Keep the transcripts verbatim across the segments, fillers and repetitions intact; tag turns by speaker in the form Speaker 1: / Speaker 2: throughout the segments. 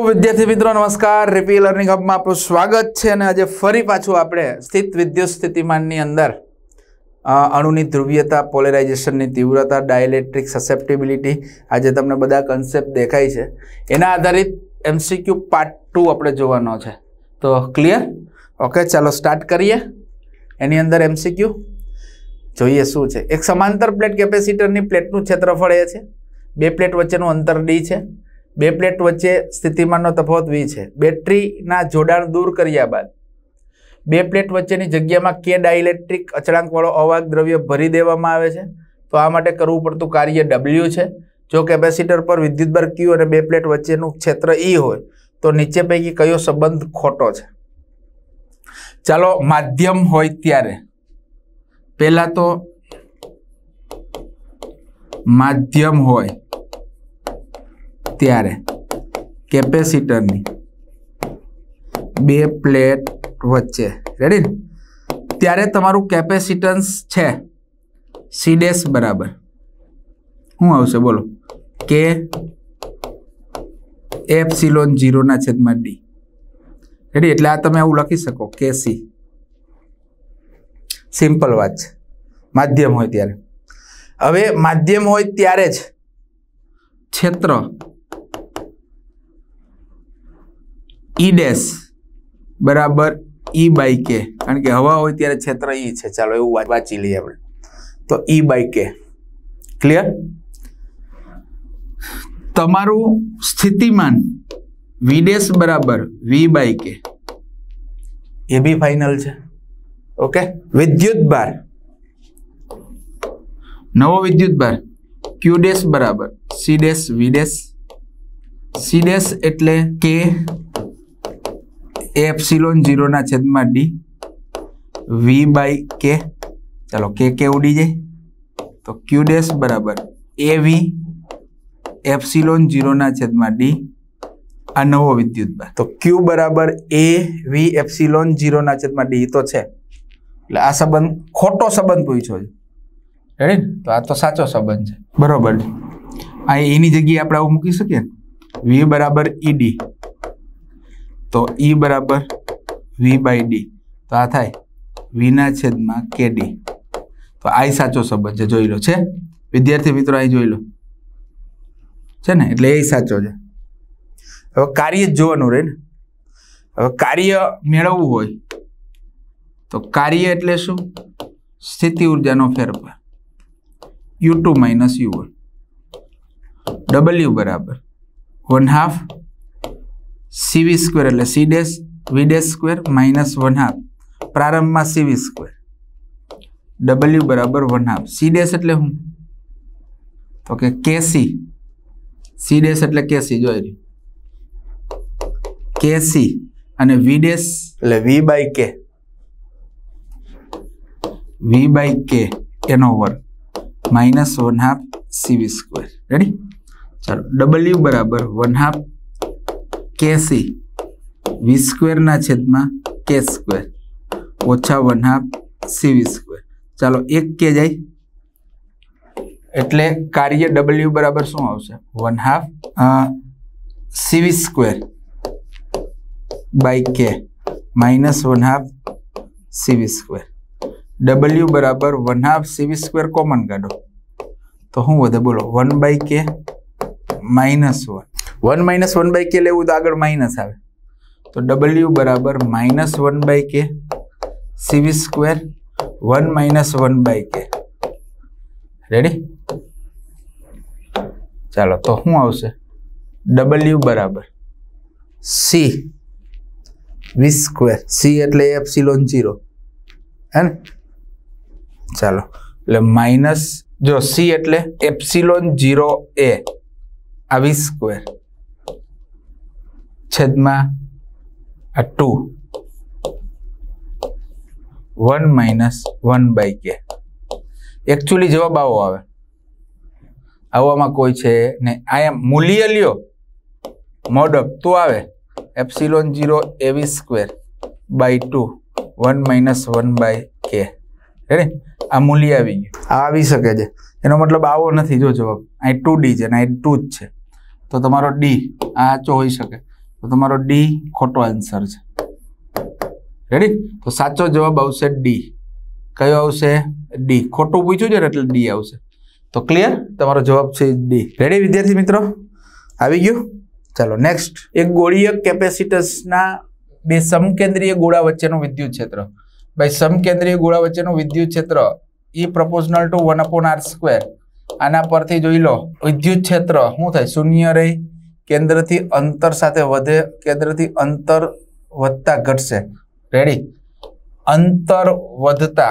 Speaker 1: विद्यार्थी मित्रों नमस्कार। रिपी लर्निंग हब में आपનું સ્વાગત છે અને આજે ફરી પાછું આપણે સ્થિત વિદ્યુત સ્થિતિમાનની અંદર અણુની ધ્રુવીયતા, પોલેરાઇઝેશનની તીવ્રતા, ડાઇલેક્ટ્રિક સસેપ્ટિબિલિટી, આજે તમને બધા કન્સેપ્ટ દેખાય છે એના આધારિત એમસીક્યુ પાર્ટ ટુ આપણે જોવાનો છે। તો ક્લિયર? ઓકે, ચાલો સ્ટાર્ટ કરીએ। એની અંદર એમસીક્યુ જોઈએ શું છે। એક સમાંતર પ્લેટ કેપેસિટરની પ્લેટનું ક્ષેત્રફળ એ છે, બે પ્લેટ વચ્ચેનું અંતર ડી છે, બે પ્લેટ વચ્ચે સ્થિતિમાનનો તફાવત વી છે। બેટરીના જોડાણ દૂર કર્યા બાદ બે પ્લેટ વચ્ચેની જગ્યામાં કે ડાઇલેક્ટ્રિક અચળાંકવાળો અવાહક દ્રવ્ય ભરી દેવામાં આવે છે। તો આ માટે કરવું પડતું કાર્ય ડબલ્યુ છે। જો કેપેસિટર પર વિદ્યુતભાર ક્યુ અને બે પ્લેટ વચ્ચેનું ક્ષેત્ર ઈ હોય તો નીચે પૈકી કયો સંબંધ ખોટો છે? ચાલો, માધ્યમ હોય ત્યારે પહેલા તો માધ્યમ હોય ત્યારે કેપેસિટરની બે પ્લેટ વચ્ચે, રેડી ને, ત્યારે તમારું કેપેસિટન્સ છે સી ડેશ બરાબર શું આવશે બોલો? કે એપ્સિલોન ઝીરો ના છેદમાં ડી, રેડી? એટલે આ તમે આવું લખી શકો કે સી, સિમ્પલ વાત છે માધ્યમ હોય ત્યારે। હવે માધ્યમ હોય ત્યારે જ ક્ષેત્ર ઈ ડેશ બરાબર ઈ બાય કે, કારણ કે હવા હોય ત્યારે ક્ષેત્ર ઈ છે। ચાલો એવું વાંચી લઈએ આપણે, તો ઈ બાય કે, ક્લિયર? તમારું સ્થિતિમાન વી ડેશ બરાબર વી બાય કે, એ બી ફાઇનલ છે। ઓકે, વિદ્યુત ભાર, નવો વિદ્યુત ભાર ક્યુ ડેશ બરાબર C dash V dash, C dash એટલે કે એપ્સિલોન ઝીરો ના છેદમાં ડી, વી બાય કે, ચાલો કે કે ઉડી જાય તો ક્યુ ડેશ બરાબર એ વી એપ્સિલોન ઝીરો ના છેદમાં ડી, આ નવો વિદ્યુત ભાર। તો ક્યુ બરાબર એ વી એપ્સિલોન ઝીરો ના છેદમાં ડી તો છે, એટલે આ સંબંધ ખોટો સંબંધ પૂછ્યો છે, રેડી? તો આ તો સાચો સંબંધ છે, બરોબર? આ એની જગ્યાએ આપણે આવું મૂકી શકીએ, વી બરાબર ઈ ડી, તો ઈ બરાબર વી બાય ડી, તો આ થાય વી ના છેદમાં કે ડી। તો આ સાચો સંબંધ છે, જોઈ લો છે વિદ્યાર્થી મિત્રો, અહીં જોઈ લો છે ને, એટલે એ સાચો છે। હવે કાર્ય જ જોવાનું રહે ને। હવે કાર્ય મેળવવું હોય તો કાર્ય એટલે શું? સ્થિતિ ઉર્જાનો ફેરફાર, U two minus U one, W બરાબર વન હાફ સીવી સ્ક્વેર, એટલે C dash V dash square minus one half પ્રારંભમાં સીવી સ્ક્વેર, ડબલ્યુ બરાબર વન હાફ। સી ડેશ એટલે શું? તો કે કેસી, સી ડેશ એટલે કેસી, જોઈ લો કેસી, અને વી ડેશ એટલે વી બાય કે, વી બાય કે એનો વર્ગ minus one half CV square, ready? ચાલો, ડબલ્યુ બરાબર one half KC V square ના છેદમાં કે સ્ક્વેર ઓછા વન હાફ સીવી સ્ક્વેર। ચાલો એક કે જાય એટલે કાર્ય ડબલ્યુ બરાબર શું આવશે? One half CV square by K minus one half CV square, W બરાબર one half CV square common કાઢો તો શું વધે બોલો? One by K minus one, one minus one by K લેવું તો આગળ માઇનસ આવે, તો ડબલ્યુ બરાબર minus one by K CV square one minus one by K, ready? ચાલો, તો શું આવશે? ડબલ્યુ બરાબર સી વી સ્ક્વેર, સી એટલે એપ્સિલોન ઝીરો, હે ને? ચાલો, એટલે માઇનસ, જો સી એટલે એપ્સિલોન ઝીરો એ આ વી સ્ક્વેર છેદમાં આ two one minus one by K, actually જવાબ આવો આવે, આવવામાં કોઈ છે ને, આ એમ મૂલ્ય લ્યો મોડઅપ તો આવે epsilon zero A V square by two one minus one by K, ready? આ મૂલ્ય આવી ગયું, આ આવી શકે છે, એનો મતલબ આવો નથી। જો જવાબ અહીં ટુ ડી છે ને અહીં ટુ જ છે, તો તમારો ડી આ સાચો હોઈ શકે। તો તમારો ડી ખોટો આન્સર છે. રેડી? તો સાચો જવાબ આવશે ડી. કયો આવશે? ડી. ખોટું પૂછ્યું છે એટલે ડી આવશે. તો ક્લિયર? તમારો જવાબ છે ડી. રેડી વિદ્યાર્થી મિત્રો? આવી ગયું? ચાલો નેક્સ્ટ. એક ગોળીય કેપેસિટન્સના બે સમકેન્દ્રીય ગોળા વચ્ચેનું વિદ્યુત ક્ષેત્ર. ભાઈ સમકેન્દ્રીય ગોળા વચ્ચેનું વિદ્યુત ક્ષેત્ર E proportional to one upon r square. આના પરથી જોઈ લો વિદ્યુત ક્ષેત્ર શું થાય? શૂન્ય રહી, કેન્દ્રથી અંતર સાથે વધે, કેન્દ્રથી અંતર વધતા ઘટશે. રેડી? અંતર વધતા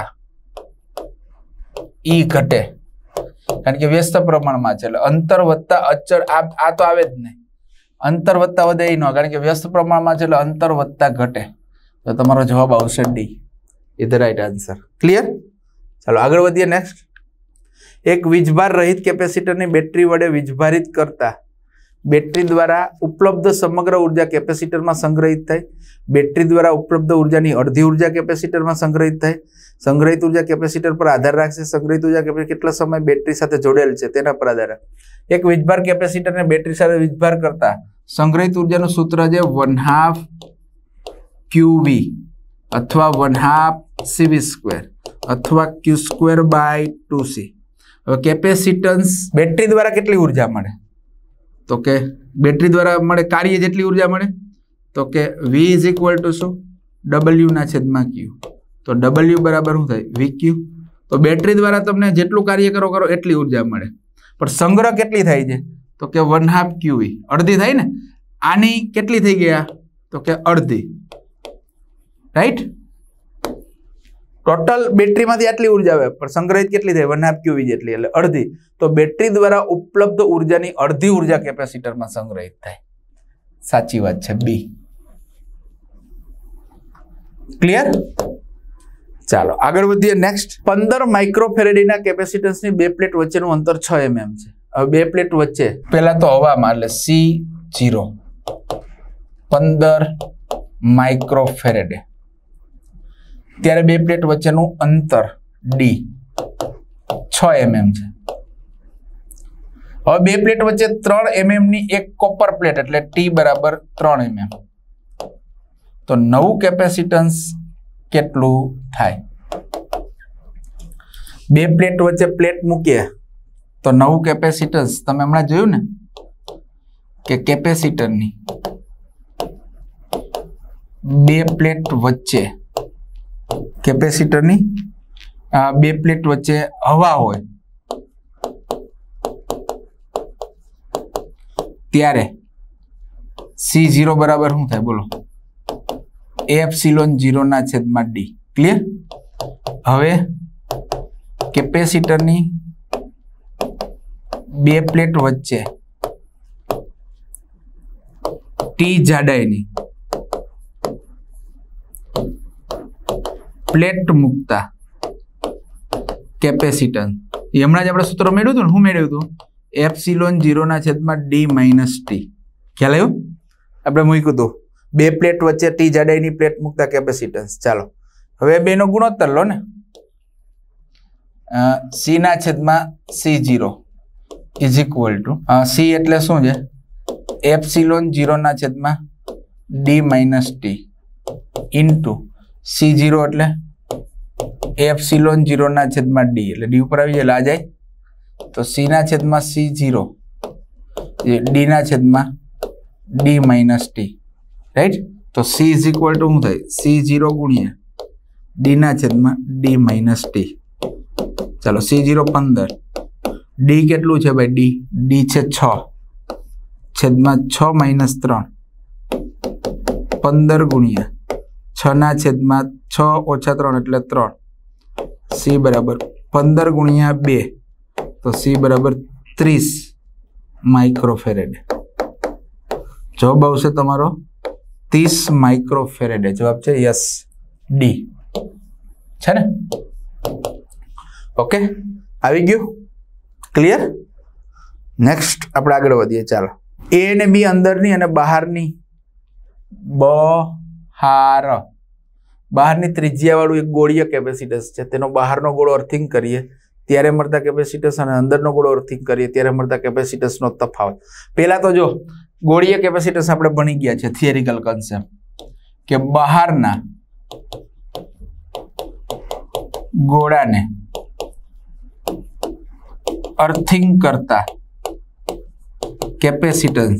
Speaker 1: E ઘટે કારણ કે વ્યસ્ત પ્રમાણમાં છે એટલે અંતર વધતા અચળ આ આ તો આવે જ નહીં. અંતર વધતા વધે એ ન કારણ કે વ્યસ્ત પ્રમાણમાં છે એટલે અંતર વધતા ઘટે. તો તમારો જવાબ આવશે D. Is the right answer. Clear? ચાલો આગળ વધીએ. નેક્સ્ટ. એક વીજભાર રહિત કેપેસિટરની બેટરી વડે વીજભારિત કરતા બેટરી દ્વારા ઉપલબ્ધ સમગ્ર ઉર્જા કેપેસિટરમાં સંગ્રહિત થાય. બેટરી દ્વારા ઉપલબ્ધ ઉર્જાની અડધી ઉર્જા કેપેસિટરમાં સંગ્રહિત થાય. સંગ્રહિત ઉર્જા કેપેસિટર પર આધાર રાખશે. સંગ્રહિત ઉર્જા કેપેસિટર કેટલા સમય બેટરી સાથે જોડેલ છે તેના પર આધાર રાખે. એક વીજભાર કેપેસિટરને બેટરી સાથે વીજભાર કરતા સંગ્રહિત ઉર્જાનું સૂત્ર છે વન હાફ ક્યુવી અથવા વન હાફ સીવી સ્ક્વેર અથવા Q square by two C. હવે કેપેસિટન્સ બેટરી દ્વારા કેટલી ઉર્જા મળે? તો કે બેટરી દ્વારા મળે કાર્ય જેટલી ઉર્જા મળે તો કે V ઇઝ ઇક્વલ ટુ શું? ડબલ્યુ ના છેદમાં ક્યુ. તો ડબલ્યુ બરાબર શું થાય? વી ક્યુ. તો બેટરી દ્વારા તમને જેટલું કાર્ય કરો કરો એટલી ઉર્જા મળે. પણ સંગ્રહ કેટલી થાય છે? તો કે વન હાફ ક્યુવી. અડધી થાય ને? આની કેટલી થઈ ગયા? તો કે અડધી. રાઈટ? ટોટલ બેટરીમાંથી આટલી ઉર્જા આવે પણ સંગ્રહિત કેટલી થાય? વન હાફ ક્યુવી જેટલી એટલે અડધી. તો બેટરી દ્વારા ઉપલબ્ધ ઉર્જાની અડધી ઉર્જા કેપેસિટરમાં સંગ્રહિત થાય. સાચી વાત છે બી. ક્લિયર? ચાલો આગળ વધીએ. નેક્સ્ટ. પંદર માઇક્રોફેરેડીના કેપેસિટન્સની બે પ્લેટ વચ્ચેનું અંતર છ એમએમ છે. હવે બે પ્લેટ વચ્ચે પહેલા તો હવામાં એટલે સી ઝીરો પંદર માઇક્રોફેરેડે ત્યારે બે પ્લેટ વચ્ચેનું અંતર ડી છ એમએમ છે. હવે બે પ્લેટ વચ્ચે ત્રણ એમએમ ની એક કોપર પ્લેટ એટલે ટી બરાબર ત્રણ એમએમ. તો નવું કેપેસિટન્સ કેટલું થાય? બે પ્લેટ વચ્ચે પ્લેટ મૂકીએ તો નવું કેપેસિટન્સ તમે હમણાં જોયું ને કે કેપેસિટરની બે પ્લેટ વચ્ચે કેપેસિટરની બે પ્લેટ વચ્ચે હવા હોય ત્યારે સી ઝીરો બરાબર શું થાય? બોલો. એપ્સિલોન ઝીરો ના છેદમાં ડી. ક્લિયર? હવે કેપેસિટરની બે પ્લેટ વચ્ચે ટી જાડાઈની પ્લેટ મૂકતા કેપેસિટન્સ એ હમણાં જ આપણે સૂત્ર મેળવ્યું હતું ને? શું મેળવ્યું હતું? એપ્સિલોન ઝીરો ના છેદમાં ડી માઇનસ ટી. ખ્યાલ આવ્યો? આપણે મૂક્યું હતું બે પ્લેટ વચ્ચે ટી જાડાઈની પ્લેટ મૂકતા કેપેસિટન્સ. ચાલો હવે બેનો ગુણોત્તર લો ને. સી ના છેદમાં C zero is equal to C એટલે શું છે? એપ્સિલોન ઝીરો ના છેદમાં D minus T into C zero એટલે એપ્સિલોન ઝીરો ના છેદમાં ડી એટલે ડી ઉપર આવી જાય આ જાય તો સી ના છેદમાં સી ઝીરો ડી ના છેદમાં ડી માઇનસ ટી. રાઈટ? તો સી ઇઝ ઇક્વલ ટુ શું થાય? સી ઝીરો ગુણ્યા ડી ના છેદમાં ડી માઇનસ ટી. ચાલો સી ઝીરો પંદર, ડી કેટલું છે ભાઈ? ડી ડી છે છ છેદમાં છ માઇનસ ત્રણ પંદર ગુણ્યા છ ના છેદમાં છ ઓછા ત્રણ એટલે ત્રણ. સી બરાબર પંદર ગુણ્યા બે તો સી બરાબર ત્રીસ માઇક્રોફેરેડ. જવાબ આવશે તમારો ત્રીસ માઇક્રોફેરેડે. જવાબ છે યસ ડી. છે ને? ઓકે આવી ગયું? ક્લિયર? નેક્સ્ટ આપણે આગળ વધીએ. ચાલો એ અને બી અંદરની અને બહારની બહાર બહારની ત્રિજ્યા વાળું એક ગોળીય કેપેસિટન્સ છે. તેનો બહારનો ગોળો અર્થિંગ કરીએ ત્યારે મળતા કેપેસિટન્સ અને અંદરનો ગોળો અર્થિંગ કરીએ ત્યારે મળતા કેપેસિટન્સનો તફાવત. પહેલા તો જો ગોળીય કેપેસિટન્સ આપણે ભણી ગયા છે થિયરિકલ કન્સેપ્ટ કે બહારના ગોળાને અર્થિંગ કરતા capacitance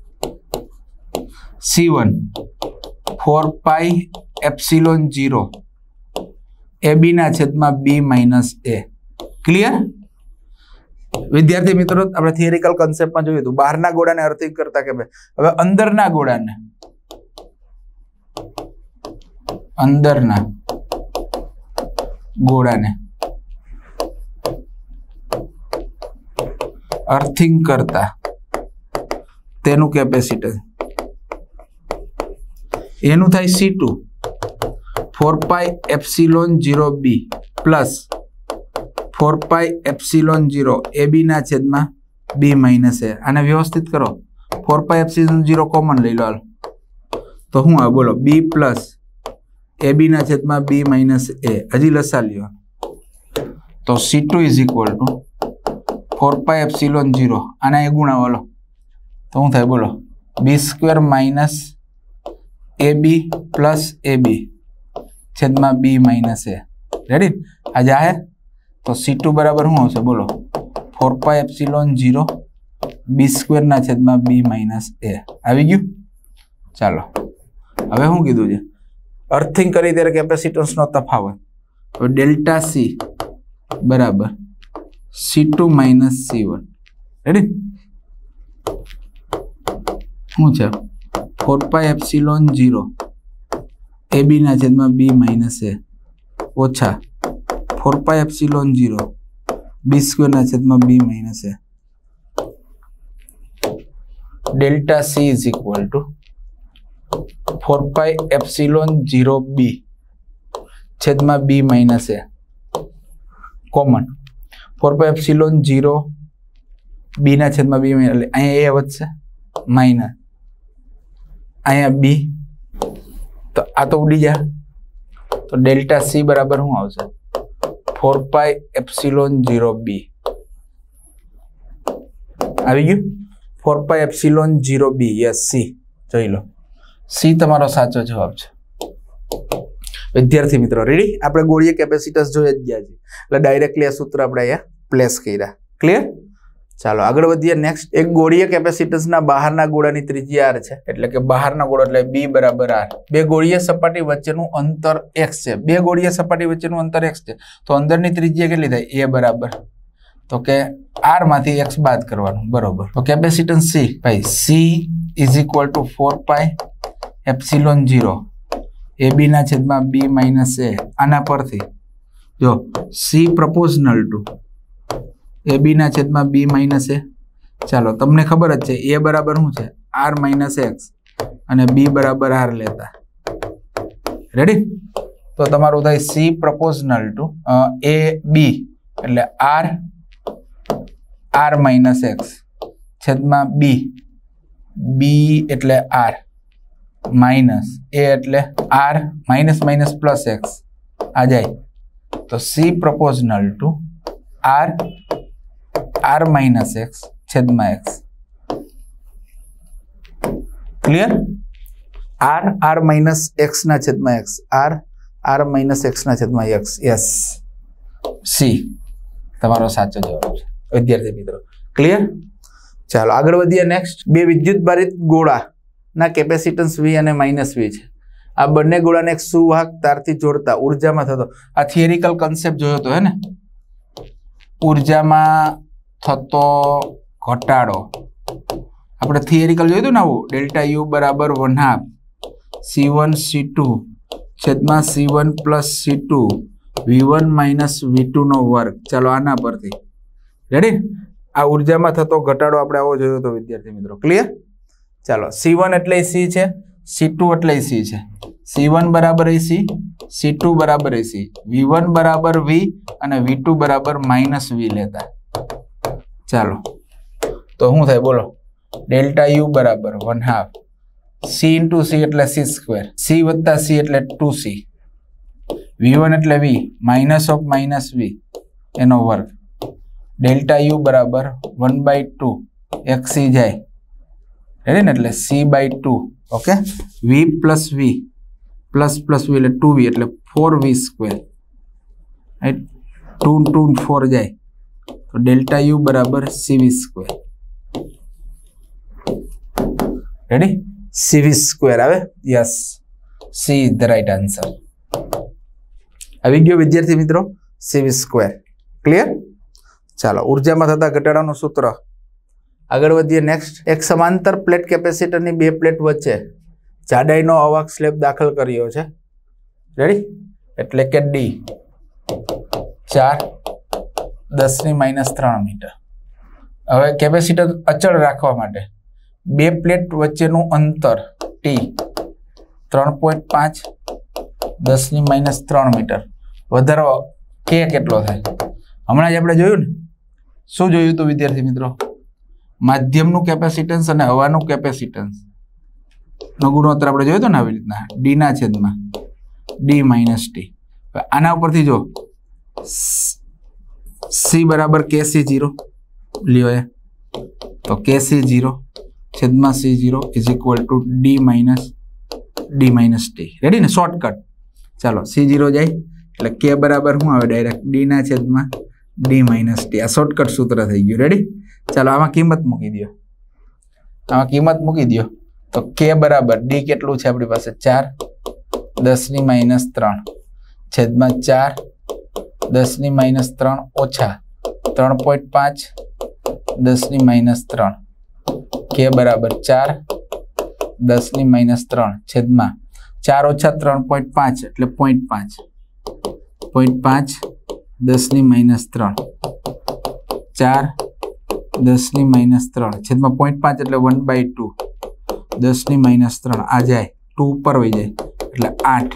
Speaker 1: C one four pi epsilon zero A B ના છેદમાં બી માઇનસ એ. ક્લિયર વિદ્યાર્થી મિત્રો? આપણે થિયરિકલ કન્સેપ્ટમાં જોયું હતું બહારના ગોળાને અર્થિંગ કરતા કે હવે અંદરના ગોળાને અંદરના ગોળાને અર્થિંગ કરતા તેનું કેપેસિટન્સ એનું થાય C two four pi epsilon zero B plus four pi epsilon zero A B ના છેદમાં બી માઇનસ એ. આને વ્યવસ્થિત કરો. Four pi epsilon zero common લઈ લો હાલ તો શું આવે બોલો? બી પ્લસ એ બી ના છેદમાં બી માઇનસ એ. હજી લસા લ્યો તો C two is equal to four pi epsilon zero આના એ ગુણાવો લો તો શું થાય બોલો? B square minus A B plus A B છેદમાં બી માઇનસ એ. રેડી? આ જાહેર તો સી ટુ બરાબર શું આવશે બોલો? Four pi epsilon zero B square ના છેદમાં બી માઇનસ એ. આવી ગયું? ચાલો હવે શું કીધું છે? અર્થિંગ કરી ત્યારે કેપેસિટન્સનો તફાવત. તો ડેલ્ટા સી બરાબર C two minus C one. Ready? શું છે? Four pi epsilon zero A B ના છેદમાં બી માઇનસ એ ઓછા four pi epsilon zero B square ના છેદમાં B minus A. Delta C is equal to four pi epsilon zero B છેદમાં B minus A common. Four pi epsilon zero B ના છેદમાં B minus એટલે અહીંયા એ વધશે minus અહીંયા બી તો આ તો ઉડી જાય તો ડેલ્ટા સી બરાબર શું આવશે? Four pi epsilon zero B. આવી ગયું? Four pi epsilon zero B. Yes C. જોઈ લો સી તમારો સાચો જવાબ છે. વિદ્યાર્થી મિત્રો રેડી? આપણે ગોળીય કેપેસિટન્સ જોઈ જ ગયા છે એટલે ડાયરેક્ટલી આ સૂત્ર આપણે અહીંયા પ્લેસ કર્યા. ક્લિયર? ચાલો આગળ વધીએ. નેક્સ્ટ એક ગોળીય કેપેસિટન્સના બહારના ગોળાની ત્રિજ્યા આર છે એટલે કે બહારના ગોળો એટલે બી બરાબર આર. બે ગોળીય સપાટી વચ્ચેનું અંતર એક્સ છે. બે ગોળીય સપાટી વચ્ચેનું અંતર એક્સ છે તો અંદરની ત્રિજ્યા કેટલી થાય? એ બરાબર તો કે આર માંથી એક્સ બાદ કરવાનું. બરોબર. તો કેપેસિટન્સ સી ભાઈ C is equal to four pi epsilon zero A B ના છેદમાં બી માઇનસ એ. આના પરથી જો સી પ્રપોઝનલ ટુ એ બી ના છેદમાં બી માઇનસ એ. ચાલો તમને ખબર જ છે એ બરાબર શું છે? આર માઇનસ એક્સ અને બી બરાબર આર લેતા. રેડી? તો તમારું થાય સી પ્રપોઝનલ ટુ એ બી એટલે આર આર માઇનસ એક્સ છેદમાં બી બી એટલે આર માઇનસ એ એટલે R minus minus plus X આ જાય તો C proportional to R R minus X છેદમાં X. Clear? R R minus X ના છેદમાં X R R minus X ના છેદમાં એક્સ. યસ સી તમારો સાચો જવાબ છે વિદ્યાર્થી મિત્રો. ક્લિયર? ચાલો આગળ વધીએ. નેક્સ્ટ બે વિદ્યુત ભારિત ગોળા ના કેપેસિટન્સ વી અને માઇનસ વી છે. આ બંને ગોળાને એક સુવાહક તારથી જોડતા ઉર્જામાં થતો આ થિયરિકલ કન્સેપ્ટ જોયો તો હે ને? ઉર્જામાં થતો ઘટાડો આપણે થિયરિકલ જોયું હતું ને આવું ડેલ્ટા યુ બરાબર one half C one C two છેદમાં C one plus C two V one minus V two નો વર્ગ. ચાલો આના પરથી રેડી? આ ઉર્જામાં થતો ઘટાડો આપણે આવો જોયો હતો વિદ્યાર્થી મિત્રો. ક્લિયર? ચાલો સી વન એટલે સી છે સી ટુ એટલે સી છે. સી વન બરાબર સી સી ટુ બરાબર સી વી વન બરાબર વી અને વી ટુ બરાબર માઇનસ વી લેતા. ચાલો તો શું થાય બોલો? ડેલ્ટા યુ બરાબર one half C into C એટલે સી સ્ક્વેર સી વત્તા સી એટલે ટુ સી વી વન એટલે V minus of minus V એનો વર્ગ ડેલ્ટા યુ બરાબર વન બાય ટુ એક્સી જાય રેડી ને, એટલે C by two. Okay, V plus V plus plus V એટલે ટુ વી એટલે four V square. Right, two two four જાય તો ડેલ્ટા યુ બરાબર CV square. Ready, CV square આવે. Yes, C is the right answer. આવી ગયો વિદ્યાર્થી મિત્રો સીવી સ્ક્વેર. ક્લિયર? ચાલો, ઉર્જામાં થતા ઘટાડાનું સૂત્ર. આગળ વધીએ. નેક્સ્ટ, એક સમાંતર પ્લેટ કેપેસિટરની બે પ્લેટ વચ્ચે જાડાઈનો અવાહક સ્લેબ દાખલ કર્યો છે. રેડી, એટલે કે ડી ચાર દસ ની માઇનસ ત્રણ મીટર. હવે કેપેસિટર અચળ રાખવા માટે બે પ્લેટ વચ્ચેનું અંતર ટી ત્રણ પોઈન્ટ પાંચ દસ ની માઇનસ ત્રણ મીટર વધારો કે કેટલો થાય? હમણાં જ આપણે જોયું ને, શું જોયું હતું વિદ્યાર્થી મિત્રો? માધ્યમનું કેપેસિટન્સ અને હવાનું કેપેસિટન્સ નો ગુણોત્તર આપણે જોયો હતો ને, આવી રીતના ડી ના છેદમાં ડી માઇનસ ટી. આના ઉપરથી જો સી બરાબર કે સી જીરો લ્યો એ, તો કે સી જીરો છેદમાં C zero is equal to D minus D minus T. Ready ને, શોર્ટકટ. ચાલો, સી જીરો જાય એટલે કે બરાબર શું આવે? ડાયરેક્ટ ડી ના છેદમાં ડી માઇનસ ટી. આ શોર્ટકટ સૂત્ર થઈ ગયું. રેડી, ચાલો આમાં કિંમત મૂકી દો. આમાં કિંમત મૂકી દો તો કે બરાબર ડી કેટલું છે આપણી પાસે? ચાર દસ ની માઇનસ ત્રણ છેદમાં ચાર દસ ની માઇનસ ત્રણ ઓછા ત્રણ પોઈન્ટ પાંચ દસ ની માઇનસ ત્રણ. કે બરાબર ચાર દસ ની માઇનસ ત્રણ છેદમાં ચાર ઓછા ત્રણ પોઈન્ટ પાંચ એટલે પોઈન્ટ પાંચ પોઈન્ટ પાંચ દસ ની માઇનસ ત્રણ ચાર દસ ની માઇનસ ત્રણ છેદમાં પોઈન્ટ પાંચ એટલે વન બાય ટુ દસ ની માઇનસ ત્રણ. આ જાય ટુ ઉપર વહી જાય એટલે આઠ.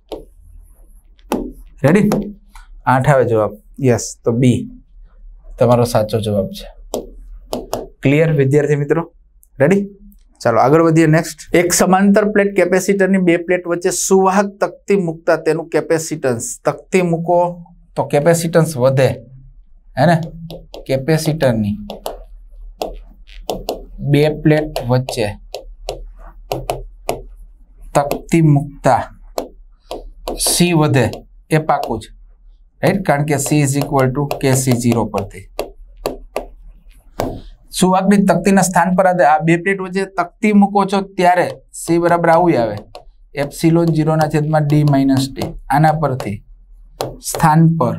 Speaker 1: રેડી, આઠ આવે જવાબ. યસ, તો બી તમારો સાચો જવાબ છે. ક્લિયર વિદ્યાર્થી મિત્રો? રેડી, ચાલો આગળ વધીએ. નેક્સ્ટ, એક સમાંતર પ્લેટ કેપેસિટરની બે પ્લેટ વચ્ચે સુવાહક તકતી મૂકતા તેનું કેપેસિટન્સ. તકતી મૂકો તો કેપેસિટન્સ વધે, હે ને? કેપેસિટરની બે પ્લેટ વચ્ચે તકતી મૂકતા સી વધે એ પાકું છે. રાઈટ, કારણ કે C is equal to K C zero પરથી. સુવાહકની તકતીના સ્થાન પર આ બે પ્લેટ વચ્ચે તકતી મૂકો છો ત્યારે સી બરાબર આવું આવે, એપ્સિલોન જીરો ના છેદમાં ડી માઇનસ ટી. આના પરથી સ્થાન પર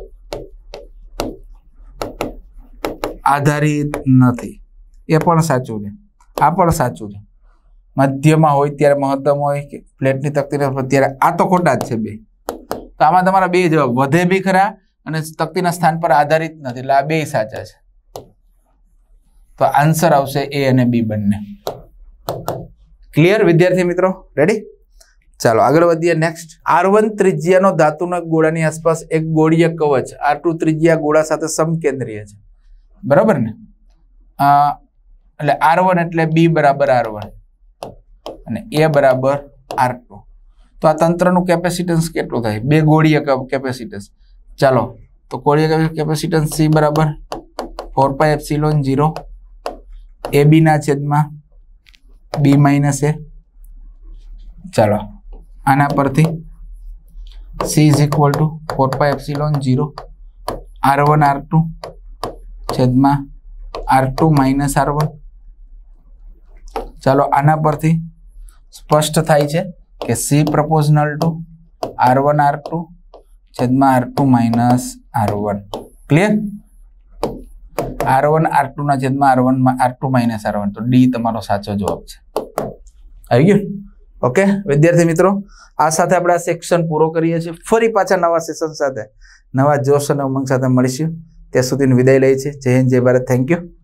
Speaker 1: આધારિત નથી. એ પણ સાચું છે, આ પણ સાચું છે. મધ્યમાં હોય ત્યારે મહત્તમ હોય કે પ્લેટની તકતીના ત્યારે આ તો ખોટા જ છે બે. તો આમાં તમારા બે જવાબ, વધે બી ખરા અને તકતીના સ્થાન પર આધારિત નથી, એટલે આ બે સાચા છે. તો આન્સર આવશે એ અને બી બંને. ક્લિયર વિદ્યાર્થી મિત્રો? રેડી, ચાલો આગળ વધીએ. નેક્સ્ટ, આર વન ત્રિજ્યાનો ધાતુનો ગોળાની આસપાસ એક ગોળીય કવચ આર ટુ ત્રિજ્યા ગોળા સાથે સમકેન્દ્રીય છે. બરાબર ને? એટલે આર વન એટલે બી બરાબર આર વન અને એ બરાબર આર ટુ. તો આ તંત્રનું કેપેસિટન્સ કેટલું થાય? બે ગોળીય કેપેસિટન્સ. ચાલો, તો ગોળીય કેપેસિટન્સ સી બરાબર four pi epsilon zero A B ના છેદમાં બી માઇનસ એ. ચાલો, આના પરથી C is equal to four pi epsilon zero R one R two છેદમાં R two minus R one. ચાલો, આના પરથી સ્પષ્ટ થાય છે કે C proportional to R one R two છેદમાં R two minus R one. Clear? R one R two ના છેદમાં R one R two minus R one. તો ડી તમારો સાચો જવાબ છે. આવી ગયું? ઓકે વિદ્યાર્થી મિત્રો, આ સાથે આપણે આ સેક્શન પૂરો કરીએ છીએ. ફરી પાછા નવા સેશન સાથે નવા જોશ અને ઉમંગ સાથે મળીશું. ત્યાં સુધીની વિદાય લઈએ છીએ. જય હિન્દ, જય ભારત. Thank you.